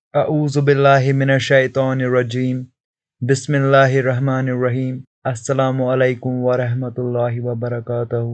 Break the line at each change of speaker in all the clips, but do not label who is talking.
अऊज़ु बिल्लाहि मिनश शैतानिर रजीम बिस्मिल्लाहिर रहमानिर रहीम अस्सलामु अलैकुम व रहमतुल्लाहि व बरकातहू।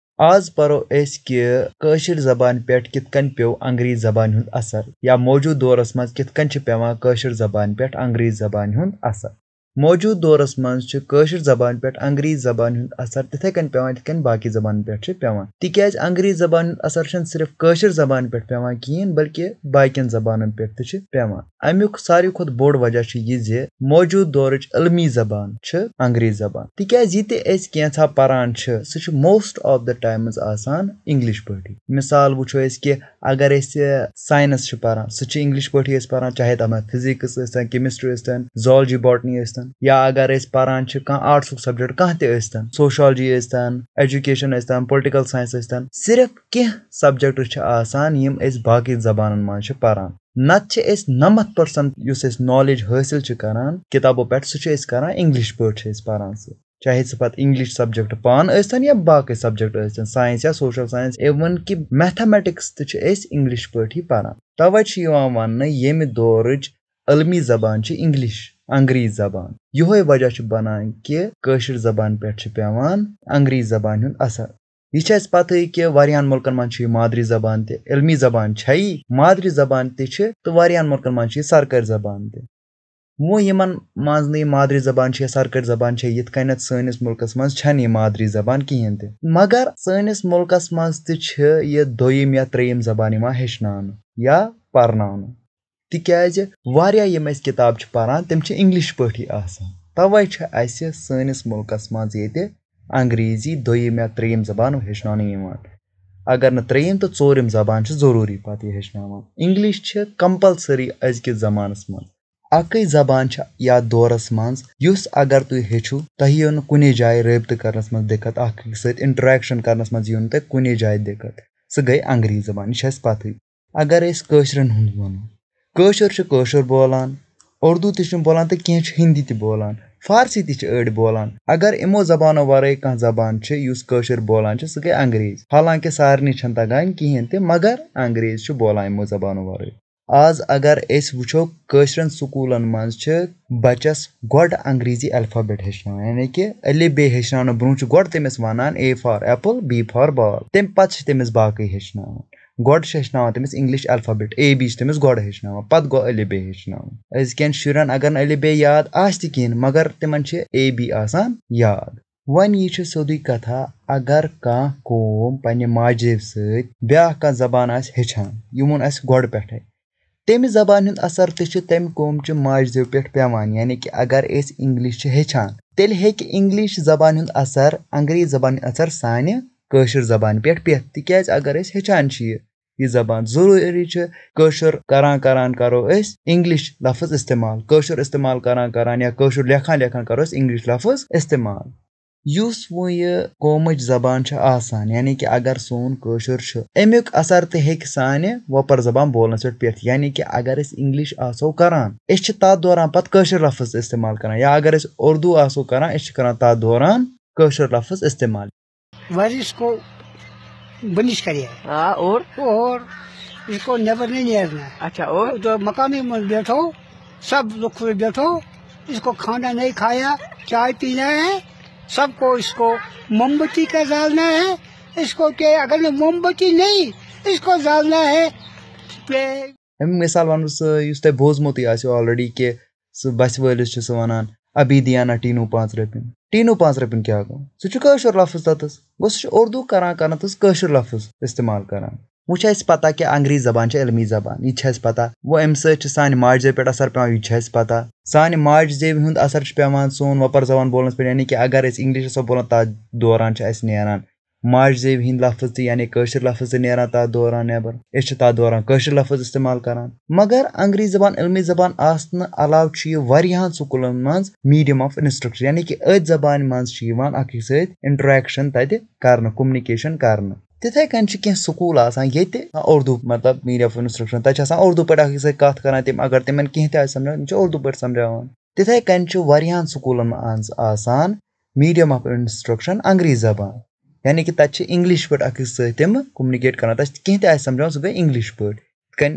आज परो अस कि काशिर जबान पे कित कन पेव अंग्रेज जबान हुंद असर या मौजूद दौरस मज कित कन छ पेवान काशिर जबान पे अंग्रेज जबान हुंद असर। मौजूद दौरस मज छ काशिर जबान पे अंग्रेज जबान हुंद असर तिथे कन पेवान तिथ कन बाकी जबान पे छ पेवान। तिक्याज अंग्रेज जबान हुंद असर छ सिर्फ काशिर जबान पे पेवान किहिन बल्कि बाकियन जबानन पे त छ पेवान। अमुक सारी खुद बोड़ वजह छ ये जे मौजूद दौरच इल्मी जबान छ अंग्रेज जबान। तिक्याज ये ते अस केंसा परान छ सु छ मोस्ट ऑफ द टाइम्स आसान इंग्लिश पटी। मिसाल वुचो अस कि अगर अस साइंस छ परान सु छ इंग्लिश पटी अस परान, चाहे तम फिजिक्स ٲسۍतन केमिस्ट्री ٲسۍतन zoology botany ٲسۍतन, या अगर अस परान छ कहां आर्ट्स सब्जेक्ट कहां ते ٲسۍतन सोशियोलॉजी ٲسۍतन एजुकेशन ٲسۍतन पॉलिटिकल साइंस ٲسۍतन, सिर्फ कह सब्जेक्ट छ आसान यम अस बाकी जबानन मज छ परान। नत छ अस 90% युस अस नॉलेज हासिल छ करान किताबों पे सु छ अस करान इंग्लिश पट छ अस परान सु, चाहे सह पत इंग्लिश सब्जेक्ट पान ٲسۍतन या बाकी सब्जेक्ट ٲसۍतन साइंस या सोशल साइंस, इवन कि मैथमेटिक्स त छ अस इंग्लिश पट ही परान। तवै छ यवान वन्नय येमि दौरच इल्मी जबान छ इंग्लिश अंग्रेज जबान। यही वजह छ बनान कि काशिर जबान पे छ पेवान अंग्रेज जबान हुंद असर। यह छ पता कि वारियान मुल्कन मज छ मादरी जबान ते इल्मी जबान छई मादरी जबान ते छ तो वारियान मुल्कन मज छ सरकारी जबान ते। वो यमन मज न मादरी जबान छ सरकारी जबान छ यित कनत सनिस मुल्कस मज छन ये मादरी जबान किहिन ते, मगर सनिस मुल्कस मज त छ ये दोयिम या त्रेयिम जबान यिवान हेचनान या परनान। तिक्याज वारिया यम अस किताब छ परान तिम छ इंग्लिश पटी आसान। तवै छ अस सनिस मुल्कस मज येते अंग्रेजी दोयिम या त्रेयिम जबान हेचनान यिवान। अगर न त्रेयिम तो चोरिम जबान छ जरूरी पत ये हेचनान। इंग्लिश छ कंपलसरी अजकिस जमानस मज अकै जबान छ या दौरस मज युस अगर तुम हेचु तह यो न कुने जाय रब्त करनस मज दिक्कत अक सत इंटरेक्शन करनस मज यो न तह कुने जाय दिक्कत, सह गई अंग्रेज जबान। यह छ पत अगर अस काशिरन हुंद वनो काशिर छ काशिर बोलान, उर्दू त बोलान तो कह हिंदी त बोलान, फारसी त अड़ बोलान। अगर इमो जबानो वराई कह जबान छ युस काशिर बोलान छ सह गई अंग्रेज। हालांकि सारनी छन तगान किहिन ते मगर अंग्रेज छ बोलान इमो जबानो वराई। आज अगर अस वुचो काशिरन स्कूलन मज छ बचस गोड अंग्रेजी अल्फाबेट हेचनान, यानी कि अलिफ बे हेचनान ब्रोह छ गोड तमिस वनान A for apple B for ball, तम पत छ तमिस बाकी हेचनान। गोड हेचनान तमिस इंग्लिश अल्फाबेट ए बी तमिस गोड हेचनान, पत गो अलिफ बे हेचनान। अजकन शुरन अगर अलिफ बे याद आस किन मगर तिमन छ ए बी आसान याद। वन यह छ सोदी कथा अगर कह कौम पन्ने माजेब सत ब्या कह जबान आस हेचन यमोन आस गोड पेठे तमि जबान हुंद असर त तम कौम च माजेब पे पेवान। यानी कि अगर अस इंग्लिश हेचान तेल हेक इंग्लिश जबान हुंद असर अंग्रेज जबान हुंद असर साने काशिर जबान पे पेथ। तिक्याज अगर अस हेचान छ ये जबान जरूरी छ काशिर करान करान करो अस इंग्लिश लफ्ज इस्तेमाल, काशिर इस्तेमाल करान करान या काशिर लेखान लेखान करो अस इंग्लिश लफ्ज इस्तेमाल। युस वो ये कौमच जबान छ आसान, यानी कि अगर सोन काशिर छ अमुक असर त हेक साने वपर जबान बोलनस पे पेथ। यानी कि अगर अस इंग्लिश आसो करान अस छ तत दौरान पत काशिर लफ्ज इस्तेमाल करान, या अगर अस उर्दू आसो करान अस छ करान तत दौरान काशिर लफ्ज इस्तेमाल।
वारिस को बनिश करिए और इसको नेवर नहीं नियरना। अच्छा, और तो मकामी में बैठो सब लोग बैठो, इसको खाना नहीं खाया चाय पीना है सबको, इसको मोमबत्ती का डालना है इसको के अगर मोमबत्ती नहीं इसको डालना है।
मिसाल वनुस युस तह बोजमुत ऑलरेडी के बस वलिस छ वनान अभी दिया ना टीनू 5 रपिन, टीनू 5 रपिन क्या गो सह काशिर लफ्ज तथस गो सह उर्दू करान करान तस काशिर लफ्ज इस्तेमाल करान। वो पता कि अंग्रेज जबान इल्मी जबान यह पता, वो अम सान माजे पे असर पे यह पता सान माजे हुंद असर पेवान सोन वपर जबान बोलनस पे। यानी कि अगर अस इंग्लिश बोलान तथ दौरान अस नेरान माजे हिंद लफ्ज त यानी काशिर लफ्ज नेरान तथ दौरान नेबर अस तथ दौरान काशिर लफ्ज इस्तेमाल करान। मगर अंग्रेज जबान इल्मी जबान आसन अलाव वारियाहन स्कूलन मज मीडियम ऑफ इंस्ट्रक्शन, यानी कि अथ जबान मज अक सत इंटरेक्शन तत करन कम्युनिकेशन करन। तिथे कन कह स्कूल आसान ये उर्दू मतलब मीडियम ऑफ इंस्ट्रक्शन तक उर्दू पे अक सत कत करान तम अगर तिमन कह समझान तम उर्दू पे समझावान। तिथे कन वारियाहन स्कूलन मज आसान मीडियम ऑफ इंस्ट्रक्शन अंग्रेज जबान, यानी कि तत इंग्लिश पे अक सत कम्युनिकेट करान तथ कह समझान सह गई इंग्लिश पे।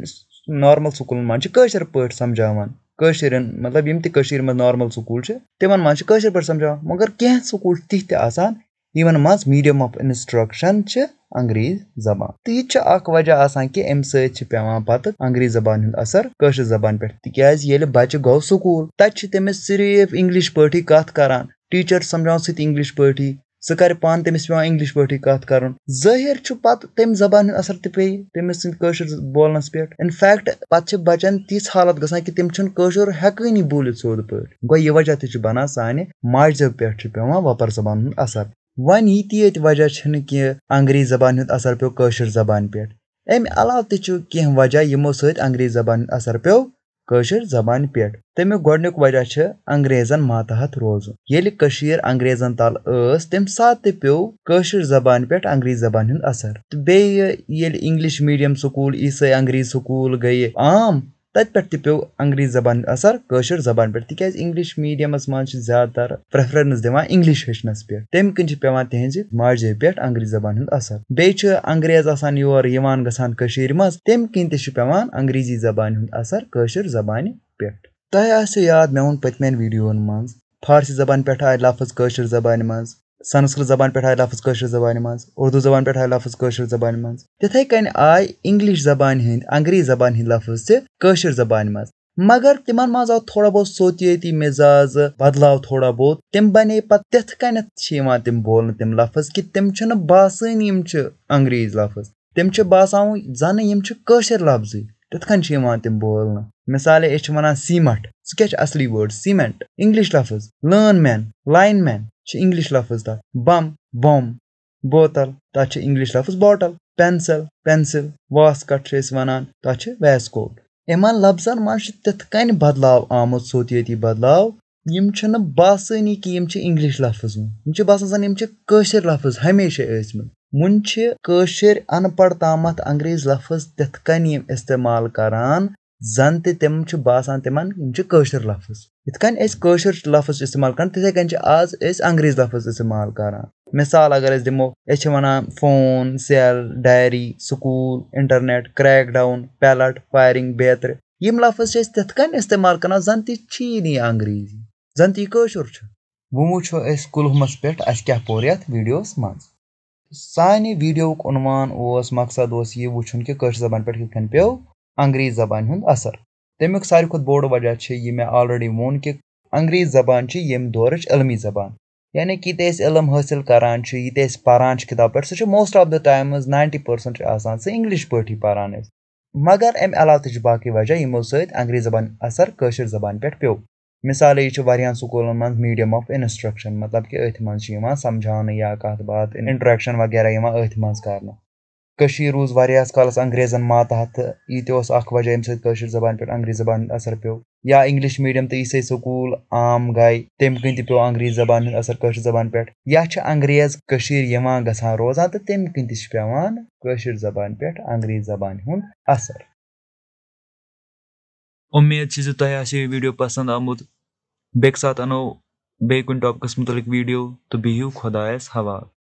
نارمل سکوٗلن منٛز چھِ کٲشِر پٲٹھۍ سمجھاوان کٲشِرٮ۪ن مطلب یِم تہِ کٔشیٖرِ منٛز نارمل سکوٗل چھِ تِمن منٛز چھِ کٲشِر پٲٹھۍ سمجھاوان مگر کینٛہہ سکوٗل چھِ تِتھۍ تہِ آسان یِمن منٛز میٖڈیم آف انسٹرکشن چھِ انگریٖز زبان تہٕ یہِ تہِ چھُ اکھ وجہ آسان کہِ امہِ سۭتۍ چھِ پیٚوان پتہٕ انگریٖز زبانہِ ہُنٛد اثر کٲشِر زبانہِ پٮ۪ٹھ تِکیازِ ییٚلہِ بچہِ گوٚو سکوٗل تتہِ چھِ تٔمِس صرف انگلش پٲٹھی کتھ کران ٹیٖچر سمجھاوان سُہ تہِ انگلش پٲٹھی سُہ کرِ پانہٕ تٔمِس پیٚوان انگلش پٲٹھی کتھ کرُن ظٲہِر چھُ پتہٕ تمہِ زبانہِ ہُنٛد اثر تہِ پیٚیہِ تٔمِس سٕنٛدِ کٲشُر بولنس پٮ۪ٹھ انفیکٹ پتہٕ چھِ بچن تِژھ حالت گژھان کہِ تِم چھِنہٕ کٲشُر ہٮ۪کٲنی بوٗلِتھ سیوٚد پٲٹھۍ گوٚو یہِ وجہ تہِ چھُ بنان سانہِ ماجہِ زٮ۪و پٮ۪ٹھ چھُ پیٚوان وۄپر زبانہِ ہُنٛد اثر وۄنۍ یِتہِ ییٚتہِ وجہ چھِنہٕ کہِ انگریٖز زبانہِ ہُنٛد اثر پیٚو کٲشِر زبانہِ پٮ۪ٹھ امہِ علاوٕ تہِ چھُ کینٛہہ وجہ یِمو سۭتۍ انگریٖز زبانہِ ہُنٛد اثر پیٚو کٲشِر زبانہِ پٮ۪ٹھ تمیُک گۄڈنیُک وجہ چھُ انگریزن ماتحت روزُن ییٚلہِ کٔشیٖر انگریزن تل ٲس تمہِ ساتہٕ تہِ پیٚو کٲشِر زبانہِ پٮ۪ٹھ انگریٖز زبانہِ ہُنٛد اثر تہٕ بیٚیہِ ییٚلہِ انگلش میٖڈیم سکوٗل عیسٲے انگریٖز سکوٗل گٔیہِ عام تتہِ پٮ۪ٹھ تہِ پیٚو انگریٖز زبانہِ ہُنٛد اثر کٲشِر زبانہِ پٮ۪ٹھ تِکیازِ انگلش میٖڈیمس منٛز چھِ زیادٕ تر پریفرنس دِوان انگلش ہیٚچھنس پٮ۪ٹھ تمہِ کِنۍ چھِ پیٚوان تِہنٛزِ ماجہِ زیو پٮ۪ٹھ انگریٖز زبانہِ ہُنٛد اثر بیٚیہِ چھُ انگریز آسان یور یِوان گژھان کٔشیٖرِ منٛز تمہِ کِنۍ تہِ چھُ پیٚوان انگریٖزی زبانہِ ہُنٛد اثر کٲشِر زبانہِ پٮ۪ٹھ تۄہہِ آسیو یاد مےٚ ووٚن پٔتمٮ۪ن ویٖڈیوون منٛز فارسی زبانہِ پٮ۪ٹھ آے لفظ کٲشِر زبانہِ منٛز سنسکرت زبانہِ پٮ۪ٹھ آے لفظ کٲشِر زبانہِ منٛز اردوٗ زبانہِ پٮ۪ٹھ آے لفظ کٲشِر زبانہِ منٛز تِتھے کٔنۍ آے انگلش زبانہِ ہٕنٛدۍ انگریٖز زبانہِ ہٕنٛدۍ لفظ تہِ کٲشِر زبانہِ منٛز مگر تِمن منٛز آو تھوڑا بہت صوتیٲتی مِزاز بدلاو تھوڑا بہت تِم بنے پتہٕ تِتھ کٔنٮ۪تھ چھِ یِوان تِم بولنہٕ تِم لفظ کہِ تِم چھِنہٕ باسٲنی یِم چھِ انگریٖز لفظ تِم چھِ باسان زنہٕ یِم چھِ کٲشِر لفظٕے تِتھ کٔنۍ چھِ یِوان تِم بولنہٕ مثالے أسۍ چھِ ونان سیٖمٹ سُہ کیاہ چھُ اصلی وٲڈ سیٖمنٹ انگلش لفظ لٲن مین لاین مین چھِ انگلش لفظ تتھ بم بوم بوتل تتھ چھِ انگلش لفظ باٹل پینسل پینسل واسکٹ چھِ أسۍ ونان تتھ چھِ ویسکوٹ یِمن لفظن منٛز چھُ تِتھ کٔنۍ بدلاو آمُت صوتیٲتی بدلاو یِم چھِنہٕ باسٲنی کہِ یِم چھِ انگلش لفظ یِم چھِ باسان زن یِم چھِ کٲشِر لفظ ہمیشہ ٲسمٕتۍ وُنہِ چھِ کٲشِر ان پڑھ تامتھ انگریٖز لفظ تِتھ کٔنۍ یِم استعمال کران زن تہِ تِم چھِ باسان تِمن یِم چھِ کٲشِر لفظ یِتھ کٔنۍ أسۍ کٲشِر لفظ چھِ استعمال کران تِتھے کٔنۍ چھِ آز أسۍ انگریٖز لفظ استعمال کران مثال اگر أسۍ دِمو أسۍ چھِ ونان phone cell diary school internet crack down pellet firing بیترِ یِم لفظ چھِ أسۍ تِتھ کٔنۍ استعمال کران زن تہِ چھی نہٕ یہِ انگریٖزی زن تہِ یہِ کٲشُر چھُ وۄنۍ وٕچھو أسۍ کُلہُمس پٮ۪ٹھ اسہِ کیاہ پوٚر یتھ ویٖڈیوس منٛز سانہِ ویٖڈیوُک عنوان اوس مقصد اوس یہِ وٕچھُن کہِ کٲشِر زبانہِ پٮ۪ٹھ کِتھ کٔنۍ پیٚو انگریٖز زبانہِ ہُنٛد اثر تمیُک ساروی کھۄتہٕ بوٚڑ وجہ چھُ یہِ مےٚ آلریڈی ووٚن کہِ انگریٖز زبان چھِ ییٚمہِ دورٕچ علمی زبان یعنی کہِ ییٚتہِ أسۍ علم حٲصِل کران چھِ ییٚتہِ أسۍ پران چھِ کِتاب پٮ۪ٹھ سُہ چھُ موسٹ آف دَ ٹایمٕز 90% چھُ آسان سُہ انگلش پٲٹھی پران أسۍ مگر امہِ علاوٕ تہِ چھِ باقٕے وجہ یِمو سۭتۍ انگریٖز زبانہِ اثر کٲشِر زبانہِ پٮ۪ٹھ پیٚو مثالے یہِ چھُ واریاہن سکوٗلن منٛز میٖڈیم آف انسٹرکشن مطلب کہِ أتھۍ منٛز چھِ یِوان سمجھاونہٕ یا کتھ باتھ انٹریکشن وغیرہ یِوان أتھۍ منٛز کرنہٕ کٔشیٖر روٗز واریاہس کالس انگریزن ماتحت تہٕ یہِ تہِ اوس اکھ وجہ ییٚمہِ سۭتۍ کٲشِر زبانہِ پٮ۪ٹھ انگریٖز زبانہِ ہُنٛد اثر پیٚو یا انگلش میٖڈیم تہٕ عیسٲے سکوٗل عام گٔے تمہِ کِنۍ تہِ پیٚو انگریٖز زبانہِ ہُنٛد اثر کٲشِر زبانہِ پٮ۪ٹھ یا چھِ انگریز کٔشیٖر یِوان گژھان روزان تہٕ تمہِ کِنۍ تہِ چھُ پیٚوان کٲشِر زبانہِ پٮ۪ٹھ انگریٖز زبانہِ ہُنٛد اثر اُمید چھِ زِ تۄہہِ آسہِ یہِ ویٖڈیو پسنٛد آمُت بیٚکہِ ساتہٕ انو بیٚیہِ کُنہِ ٹاپکس مُتعلق ویٖڈیو تہٕ بِہِو خۄدایس حوالہٕ